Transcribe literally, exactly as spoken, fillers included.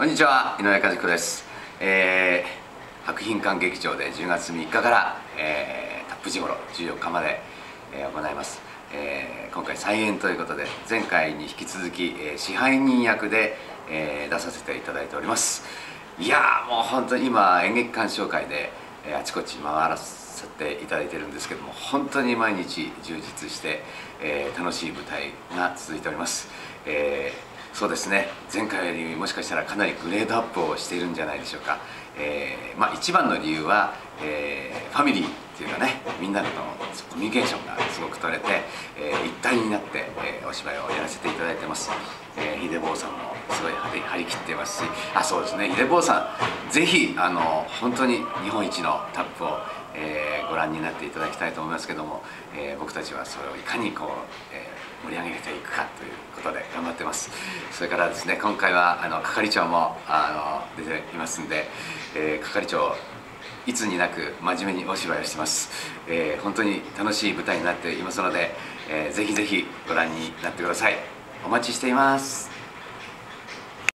こんにちは、井上和彦です。えー、博品館劇場でじゅうがつみっかから、えー、タップ時頃じゅうよっかまで、えー、行います。えー、今回再演ということで、前回に引き続き、えー、支配人役で、えー、出させていただいております。いやー、もう本当に今演劇鑑賞会で、えー、あちこち回らせていただいてるんですけども、本当に毎日充実して、えー、楽しい舞台が続いております。えーそうですね、前回よりもしかしたらかなりグレードアップをしているんじゃないでしょうか。えーまあ、一番の理由は、えー、ファミリーっていうかね、みんなとのコミュニケーションがすごく取れて、えー、一体になって、えー、お芝居をやらせていただいてます。えー、ひでぼうさんもすごい張り張り切ってますし、あ、そうですね、ひでぼうさんぜひあの本当に日本一のタップを、えー、ご覧になっていただきたいと思いますけども、えー、僕たちはそれをいかにこう、えー盛り上げていくかということで頑張ってます。それからですね、今回はあの係長もあの出ていますんで、えー、係長いつになく真面目にお芝居をしてます。えー、本当に楽しい舞台になっていますので、えー、ぜひぜひご覧になってください。お待ちしています。